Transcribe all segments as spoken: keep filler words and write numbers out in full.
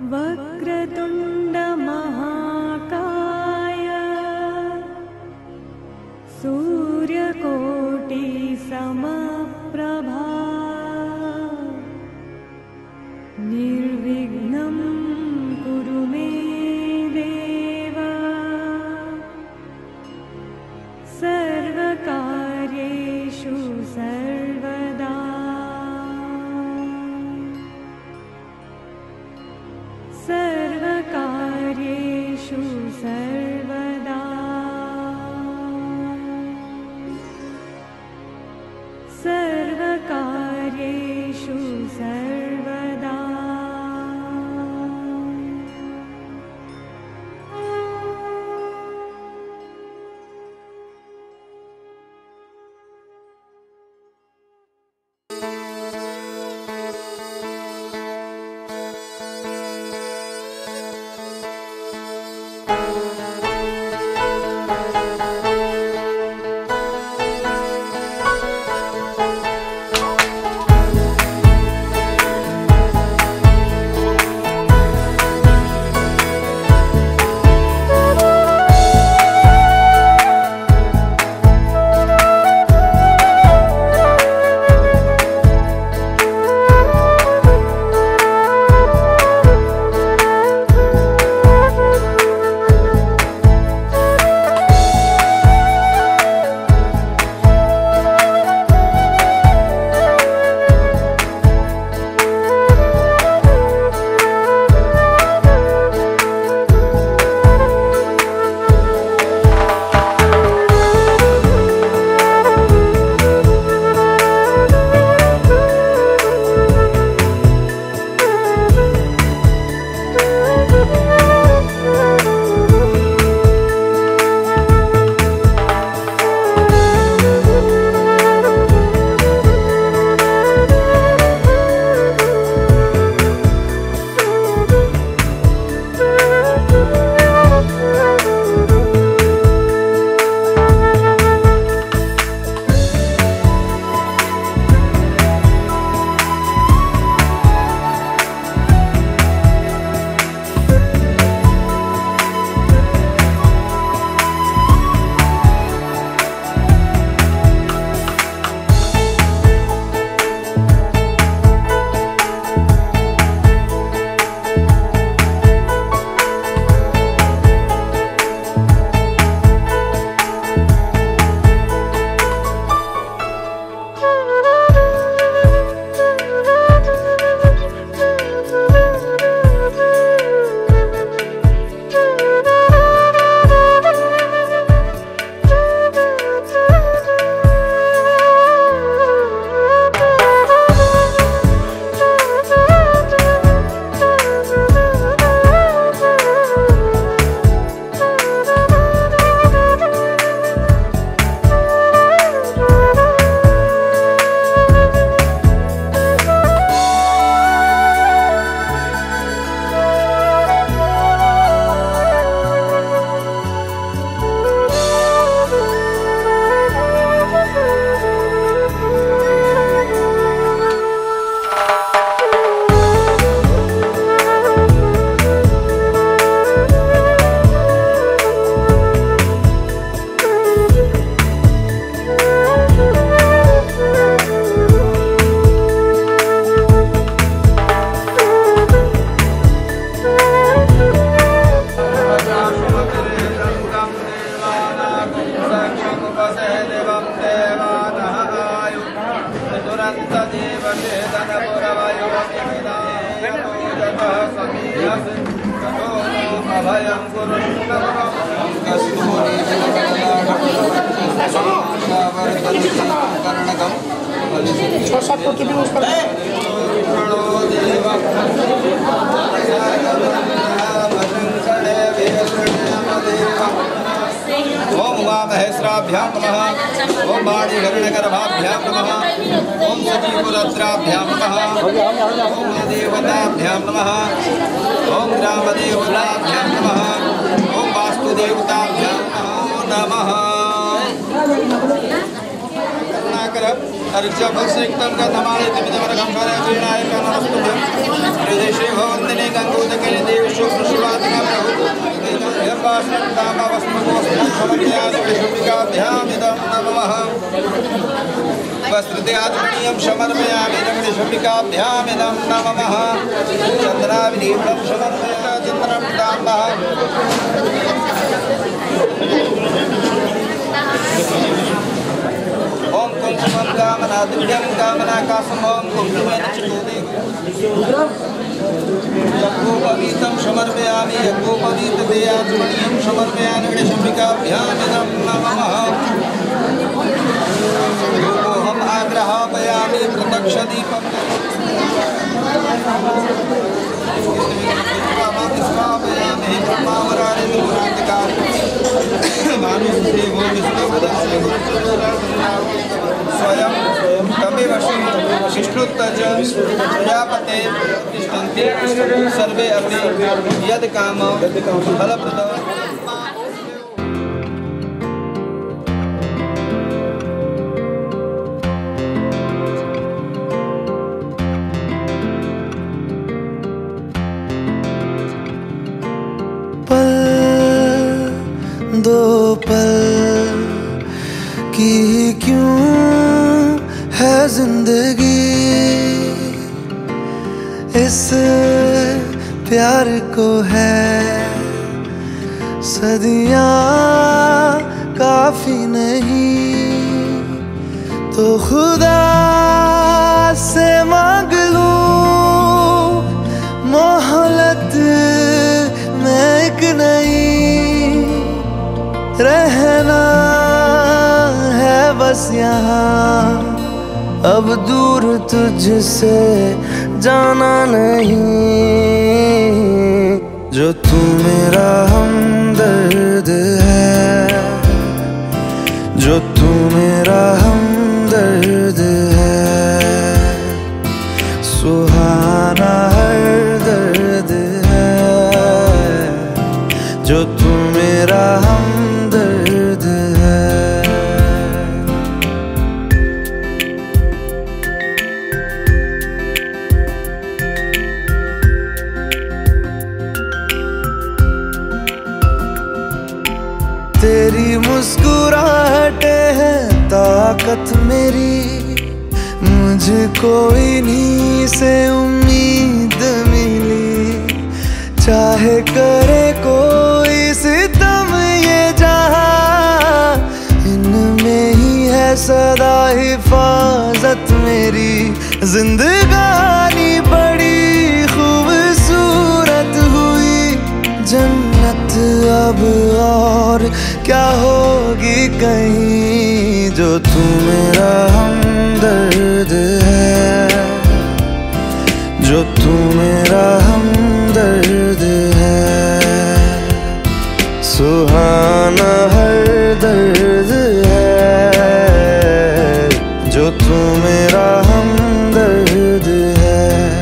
वक्रतुण्ड महाकाय सूर्यकोटि समप्रभा निर्विघ्नं कुरु मे देव सर्वकार्येषु सर्वदा सर्वकार्येषु सर्वदा सर्वकार्येषु सर्वदा छह सात को कितनी उस पर ओम उमामहेश्वराभ्यां नमः। ओम वाणीहिरण्यगर्भाभ्यां नमः। ओम सजीवरुद्राभ्यां नमः। ओम देवताभ्यां नमः। ओम ग्रामदेवताभ्यां नमः। ओम वास्तुदेवताभ्यां नमः। करुणाकर अर्चफलसिक्तं कथमाले तिमितमरकं करे वीणाय कानमस्तुभ्यं प्रदेशे भवन्दिने गङ्गोदके देवेषु कृष्णवादना प्रभु यम्बास्नं दामवस्मकोस्तं समर्पयामि विशुद्धिकाभ्यामिदं नमः वस्त्रत्याजमणीयं समर्पयामि जगदीशुद्धिकाभ्यामिदं नमः चन्द्राविदीपं समर्पयामि चन्द्रं दामः ओम कुंकुमं कामना दिव्यं कामना कासम ओम कुंकुमेन चितोदे यज्ञोपवीतं समर्पयामि यज्ञोपवीतदेयाजमणीयं समर्पयामि गणेशम्बिकाभ्यां नमः धूपोऽहम् आग्रहापयामि प्रत्यक्षदीपं स्थापयामि ब्रह्मावराणि त्रिपुरान्तिकानि स्वयं तमेव विष्णुत्तज प्रजापते तिष्ठन्ति सर्वे अपि यद् काम फलप्रद दो पल की क्यों है जिंदगी इस प्यार को है सदियां काफी नहीं तो खुदा से मांग लूं मोहलत में एक नहीं रहना है बस यहाँ अब दूर तुझसे जाना नहीं जो तू मेरा हमदर्द है जो तू मेरा हमदर्द है सुहाना हर दर्द है जो तू मेरा हमदर्द है तेरी मुस्कुराहटे है ताकत मेरी मुझको इन्हीं से उम्मीद मिली चाहे करे कोई सितम ये जहां इनमें ही है सदा हिफाजत मेरी जिंदगानी बड़ी खूबसूरत हुई जन्नत अब और क्या होगी कहीं जो तू मेरा हमदर्द है जो तू मेरा हमदर्द है सुहाना हर दर्द है जो तू मेरा हमदर्द है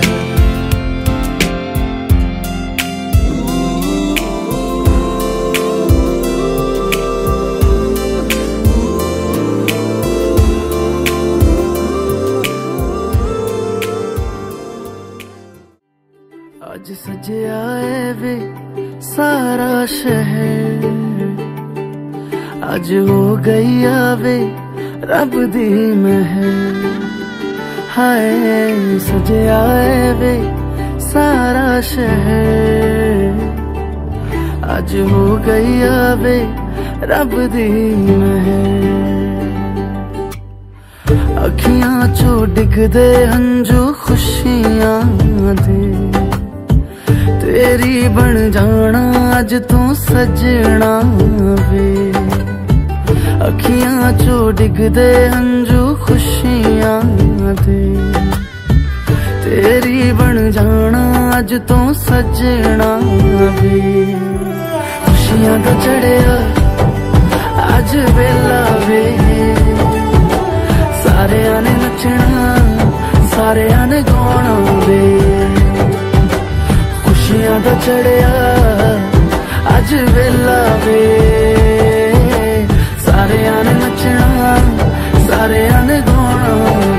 आज सजया है वे सारा शहर आज हो गई आवे रब दी महर हाय सजया है वे सारा शहर आज हो गई आवे रब दी महर अखियां चो डिगदे हंजू खुशियां दे तेरी बन जाना अज तू सजना वे अखियां चो डिगदे हंजू खुशियां दे तेरी बन जाना अज तू सजना वे खुशियां दा चढ़िया अज वेला वे सारे ने नचना सारे ने गाना वे खुशियां दा चढ़िया अज वेला वे सारे ने नचना सारे ने गाना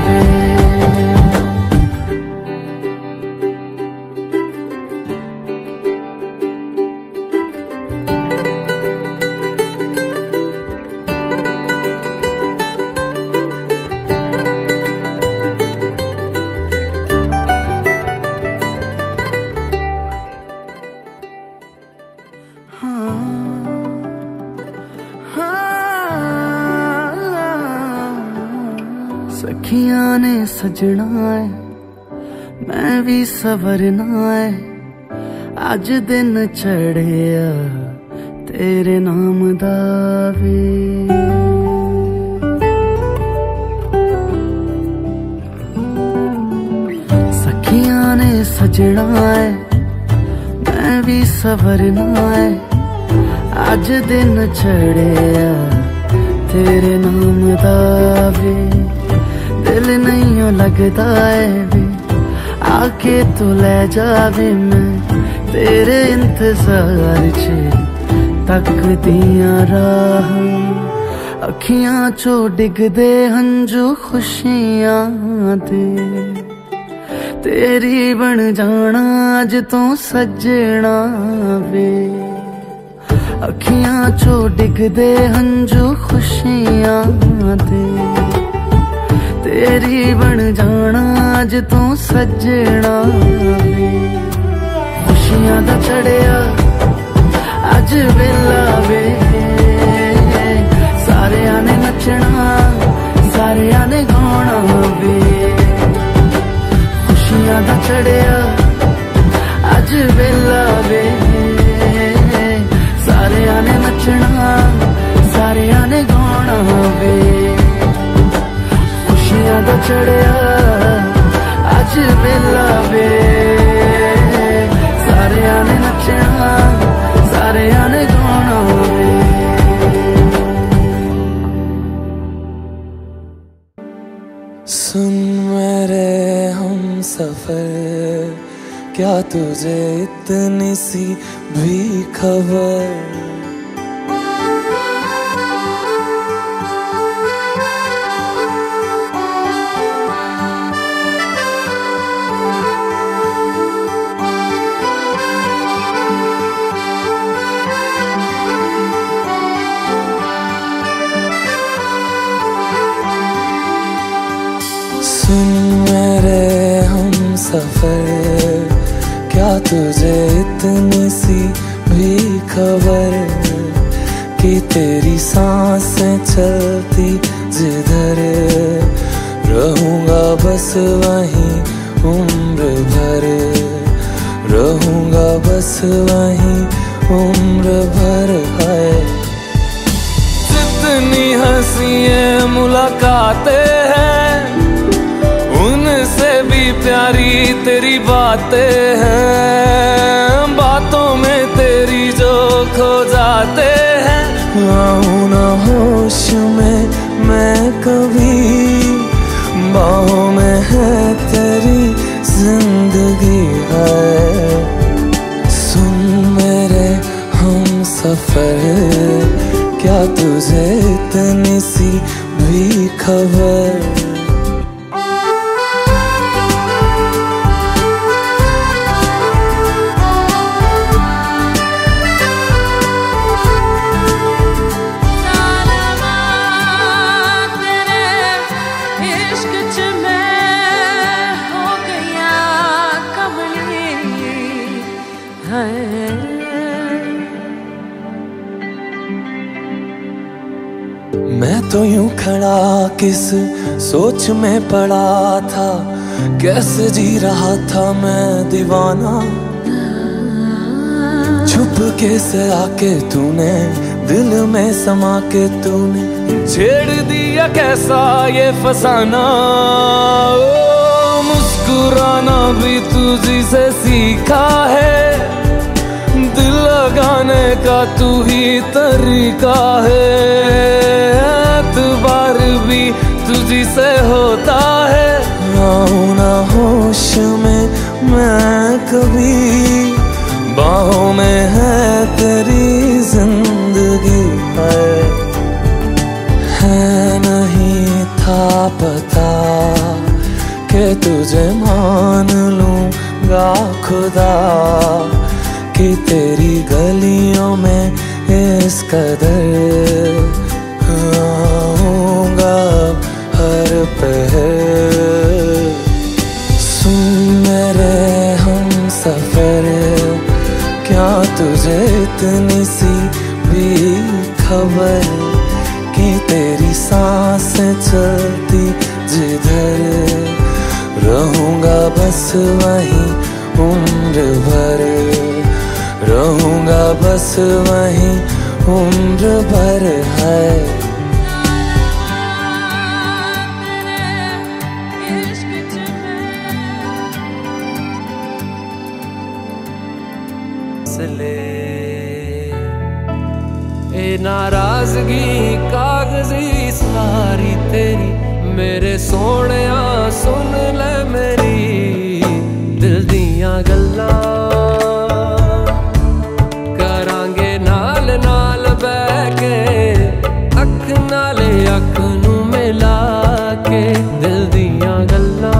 सखियां ने सजना है मैं भी सवरना है अज दिन चढ़िया तेरे नाम दा वे सखियां ने सजना है मैं भी सवरना है अज दिन चढ़िया तेरे नाम दा वे दिल नहीं लगता है वे आके तू ले जावे मैं तेरे इंतजार च तकदियां राह अखियां चो डिगदे हंजू खुशियां दे तेरी बन जाना अज तो सजना वे अखियां चो डिगदे हंजू खुशियां दे तेरी बन जाना अज तो सजना वे खुशियां दा चढ़िया अज वेला वे सारियां ने नचना सारियां ने गाना वे खुशियां दा चढ़िया अज वेला वे सारियां ने नचना सारियां ने गाना वे खुशियां दा चढ़िया अज वेला वे सारियां ने नचना सारियां ने गाना वे सुन मेरे हम सफर क्या तुझे इतनी सी भी खबर सुन मेरे हम सफर क्या तुझे इतनी सी भी खबर कि तेरी सांसें चलती जिधर रहूंगा बस वहीं उम्र भर रहूंगा बस वहीं उम्र भर है जितनी हंसियां मुलाकातें हैं उनसे भी प्यारी तेरी बातें हैं बातों में तेरी जो खो जाते हैं आऊं ना होश में मैं कभी बाहों में है तेरी जिंदगी है सुन मेरे हम सफर क्या तुझे इतनी सी भी खबर मैं तो यूं खड़ा किस सोच में पड़ा था कैसे जी रहा था मैं दीवाना छुप के से आके तूने दिल में समा के तूने छेड़ दिया कैसा ये फसाना ओ मुस्कुराना भी तुझी से सीखा है दिल लगाने का तू ही तरीका है एतबार भी तुझी से होता है आऊं ना होश में मैं कभी बाहों में है तेरी जिंदगी है है नहीं था पता कि तुझे मान लूंगा खुदा कि तेरी गलियों में इस कदर आऊंगा हर पहर सुन मेरे हम सफर क्या तुझे इतनी सी भी खबर कि तेरी सांस सांसें चलती जिधर, रहूंगा बस वहीं उम्र भर, रहूंगा बस वहीं उम्र भर है। ए नाराजगी कागजी सारी तेरी, मेरे सोहणिया सुन ले मेरी दिल दियां गल्लां, करांगे नाल नाल बैठ के अख नाले अख नू मिला के दिल दियां गल्लां,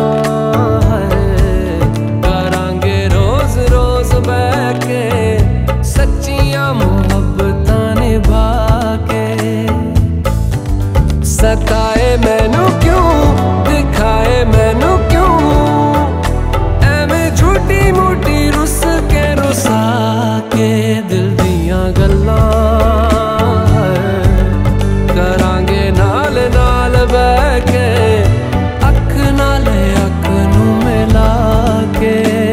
करांगे रोज रोज बैठ के सच्चियां मुहब्बतां निभा के। सताए मैनू क्यों, दिखाए मैनू क्यों, एवें झूठी मूठी रुस के रुसा के दिल दियां गल्लां, करांगे नाल नाल बैठ के अख नाले अख नू मिला के।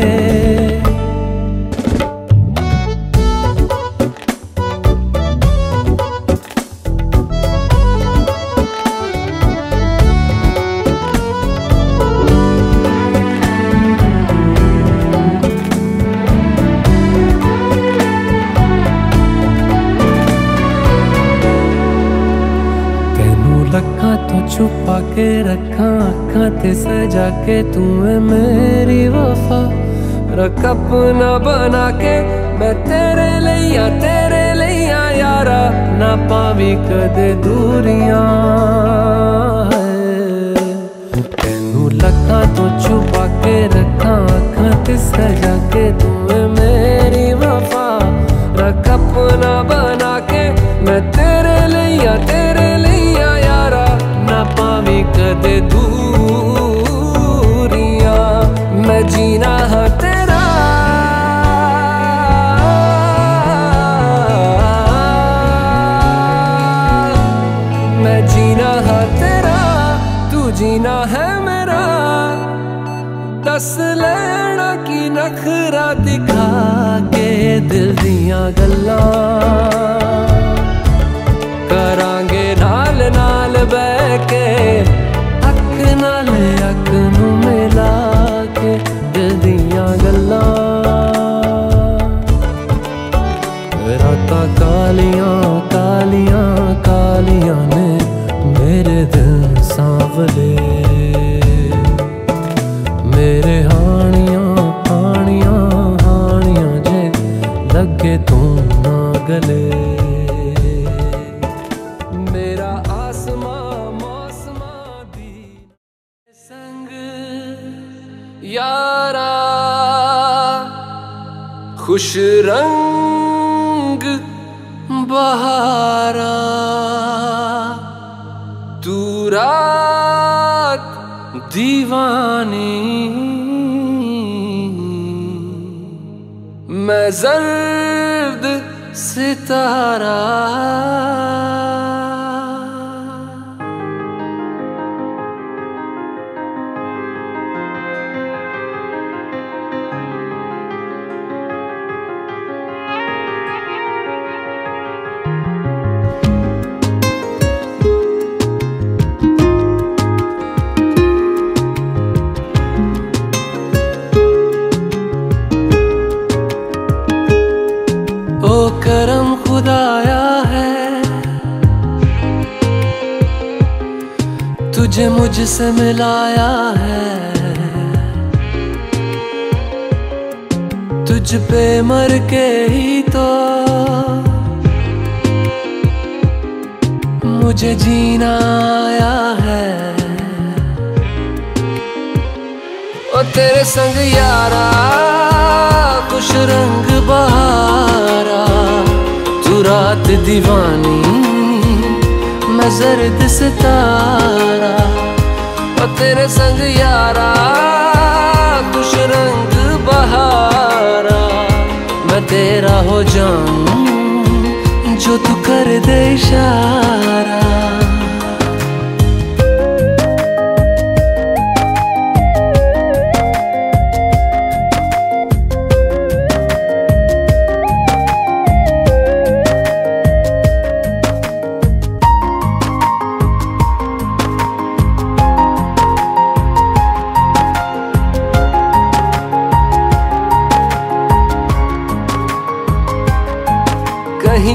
छुपा के रखा अखा ते सजा के तू है मेरी वफा, रख अपना बना के मैं तेरे लिया तेरे लिया यारा, ना पावी कदे दूरियां। तेनू लखा तो छुपा के रखा अखा ते सजा के तू है मेरी वफा, रख अपना बना के मैं तेरे लिया तेरे लिया यारा, ना पावी कदे दूरियां। मैं जीना है तेरा, मैं जीना है तेरा, तू जीना है मेरा, दस लेना की नखरा दिखा के दिल दियां गल्लां, करांगे नाल नाल बैठ के अख नाल अख नू मिला के दिल दियां गल्लां। रातां कालियां कालियां कालियां ने मेरे दिल सांवले, मेरे हानियां हानियां हानियां जे लगे तू ना गले। यारा खुश रंग बहारा, तू रात दीवानी, मैं जर्द सितारा। ओ करम खुदाया है, तुझे मुझसे मिलाया है, तुझ पे मर के ही तो मुझे जीना आया है। ओ तेरे संग यारा खुश रंग बहारा, तू रात दीवानी मैं जर्द सितारा। ओ तेरे संग यारा खुश रंग बहारा, मैं तेरा हो जाऊं जो तू कर दे इशारा।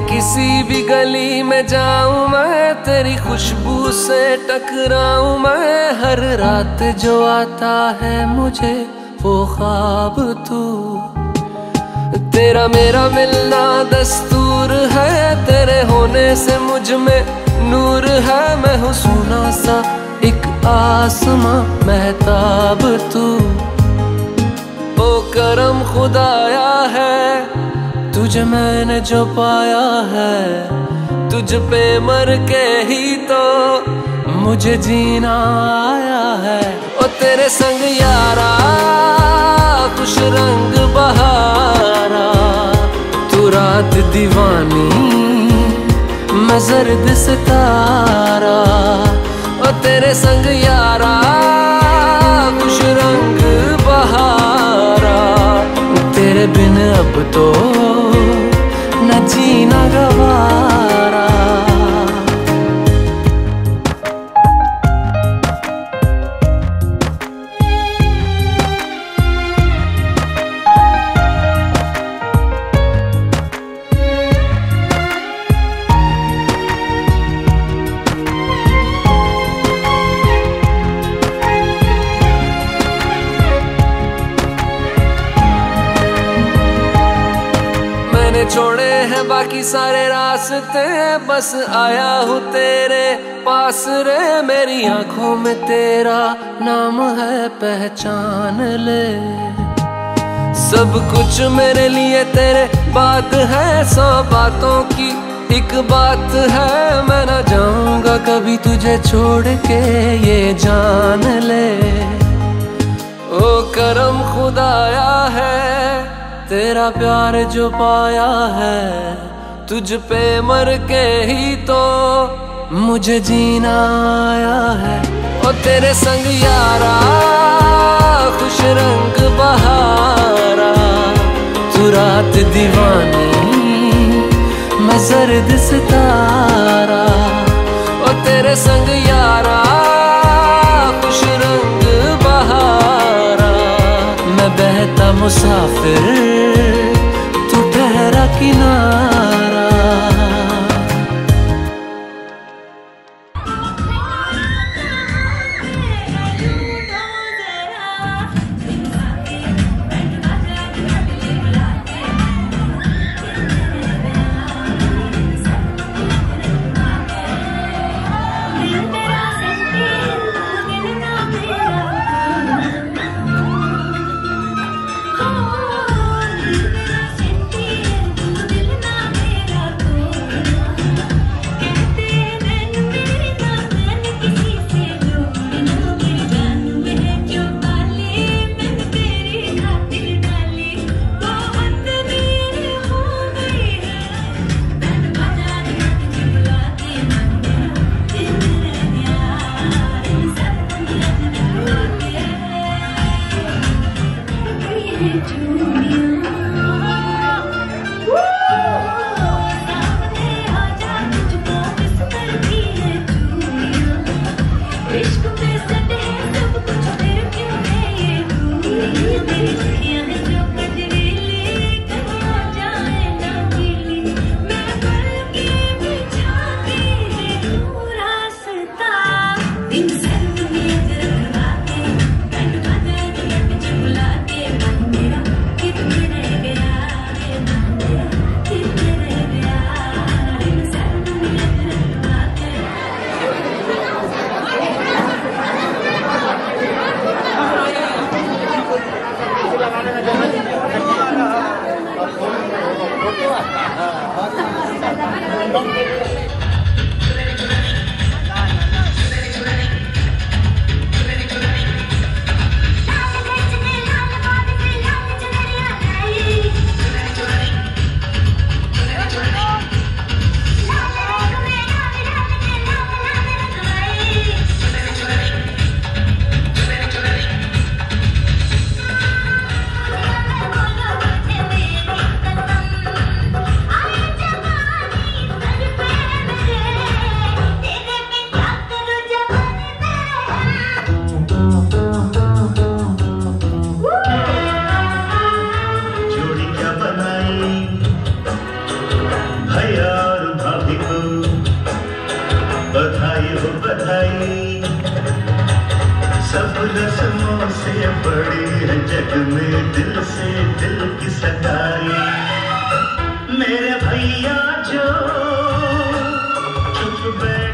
किसी भी गली में जाऊं मैं, तेरी खुशबू से टकराऊं मैं। हर रात जो आता है मुझे वो ख्वाब तू, तेरा मेरा मिलना दस्तूर है। तेरे होने से मुझ में नूर है, मैं हूँ सोना सा एक आसमां महताब तू। ओ करम खुदाया है तुझे मैंने जो पाया है, तुझ पे मर के ही तो मुझे जीना आया है। ओ तेरे संग यारा कुछ रंग बहारा, तू रात दीवानी मैं जर्द सितारा। ओ तेरे संग यारा कुछ रंग बहारा, तेरे बिन अब तो न जीना गवारा। छोड़े हैं बाकी सारे रास्ते, बस आया हूँ तेरे पास रे। मेरी आंखों में तेरा नाम है पहचान ले, सब कुछ मेरे लिए तेरे बात है। सौ बातों की एक बात है, मैं ना जाऊंगा कभी तुझे छोड़ के ये जान ले। ओ करम खुदाया है तेरा प्यार जो पाया है, तुझ पे मर के ही तो मुझे जीना आया है। ओ तेरे संग यारा खुश रंग बहारा, तू रात दीवानी मैं जर्द सितारा। ओ तेरे संग यारा खुश रंग बहारा, मैं बहता मुसाफिर तू ठहरा किनारा। सब रस्मों से बड़ी है जग में दिल से दिल की सगाई। मेरे भैया जो चुप बैठ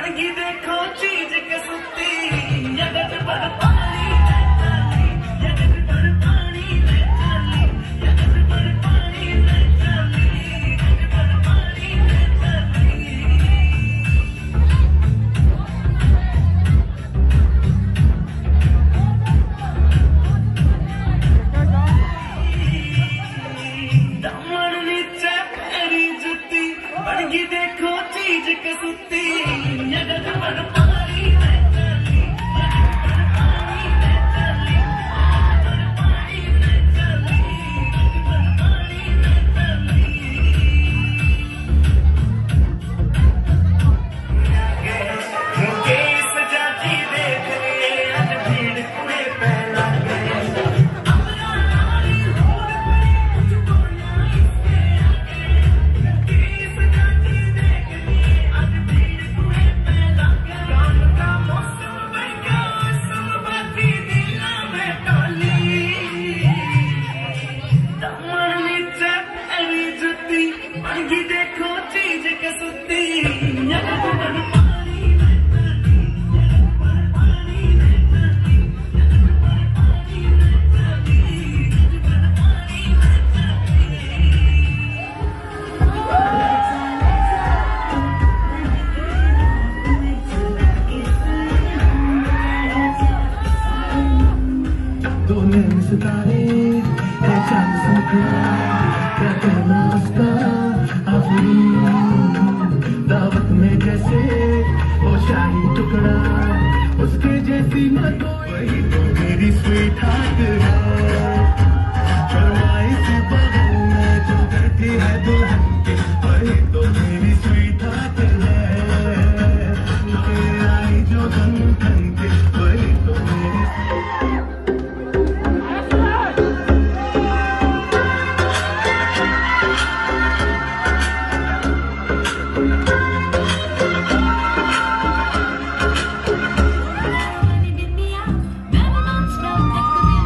बनगी देखो चीज के सुती जगत पर पानी में चली जगत पर पानी में चली जगत पर पानी में चली जगत पर पानी में चली दामन नीचे पैरी जुती बनगी देखो चीज के सुती जगत पर पानी में चली जगत पर पानी में चली जगत पर पानी में चली जगत पर पानी में चली मुकेश जाती देख ले आज भीड़ कुड़े पहला गए अमरा नारी रोड पे तुझको ना इसके आगे मुकेश जाती देख ले आज भीड़ कुड़े पहला गए गान का मौसम बन गया सब बाती दिला में टोली दामन नीचे पैरी जुती बनगी देखो चीज के सुती जगत पर पानी में चली जगत पर पानी में चली जगत पर पानी में चली जगत पर पानी में दो नैन सितारे है चांद समखड़ा क्या कहना उसका आखिरी दावत में जैसे वो शाही टुकड़ा उसके जैसी न कोई तो मेरी स्वीट हार्ट है शर्माई से बगल में जो करती है दुल्हन के वही तो मेरी स्वीट हार्ट है के आई जो धन धन के वही तो मेरी Baby, I better not stop.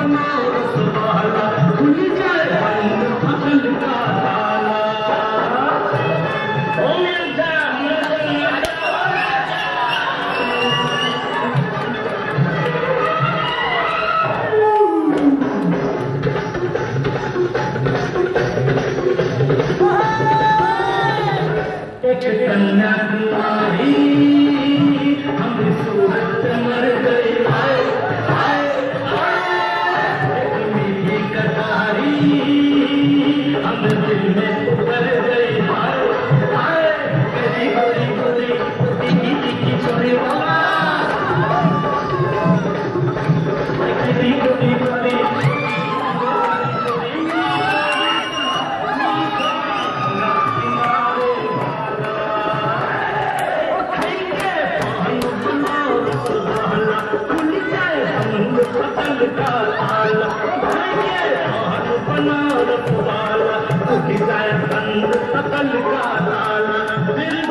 Kanyakumari हम सूरत मर गए आए आए आए एक मीठी कटारी हम दिल में उतर गए आए आए करी गोरी गोरी टिकी टिकी छोरे वाला करी गोरी गोरी बना रखवाला, सकल का लाला, दिल